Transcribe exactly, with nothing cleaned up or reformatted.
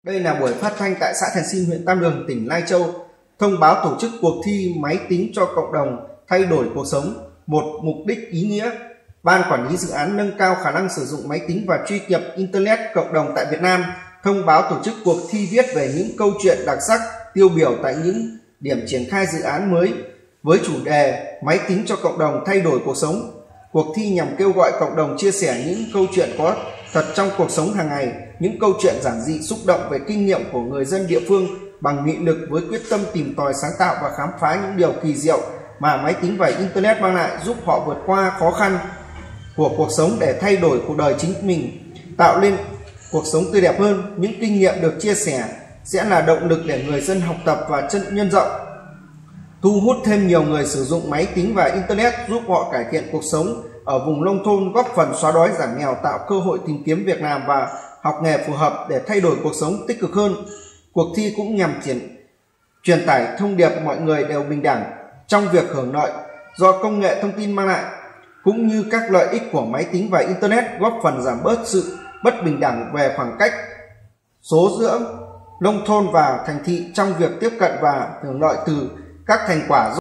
Đây là buổi phát thanh tại xã Thèn Sin, huyện Tam Đường, tỉnh Lai Châu, thông báo tổ chức cuộc thi máy tính cho cộng đồng thay đổi cuộc sống, một mục đích ý nghĩa. Ban quản lý dự án nâng cao khả năng sử dụng máy tính và truy cập Internet cộng đồng tại Việt Nam thông báo tổ chức cuộc thi viết về những câu chuyện đặc sắc tiêu biểu tại những điểm triển khai dự án mới với chủ đề máy tính cho cộng đồng thay đổi cuộc sống. Cuộc thi nhằm kêu gọi cộng đồng chia sẻ những câu chuyện có thật trong cuộc sống hàng ngày, những câu chuyện giản dị xúc động về kinh nghiệm của người dân địa phương bằng nghị lực với quyết tâm tìm tòi sáng tạo và khám phá những điều kỳ diệu mà máy tính và Internet mang lại, giúp họ vượt qua khó khăn của cuộc sống để thay đổi cuộc đời chính mình, tạo nên cuộc sống tươi đẹp hơn. Những kinh nghiệm được chia sẻ sẽ là động lực để người dân học tập và nhân rộng, thu hút thêm nhiều người sử dụng máy tính và Internet, giúp họ cải thiện cuộc sống ở vùng nông thôn, góp phần xóa đói giảm nghèo, tạo cơ hội tìm kiếm việc làm và học nghề phù hợp để thay đổi cuộc sống tích cực hơn. Cuộc thi cũng nhằm triển, truyền tải thông điệp mọi người đều bình đẳng trong việc hưởng lợi do công nghệ thông tin mang lại, cũng như các lợi ích của máy tính và Internet, góp phần giảm bớt sự bất bình đẳng về khoảng cách số giữa nông thôn và thành thị trong việc tiếp cận và hưởng lợi từ các thành quả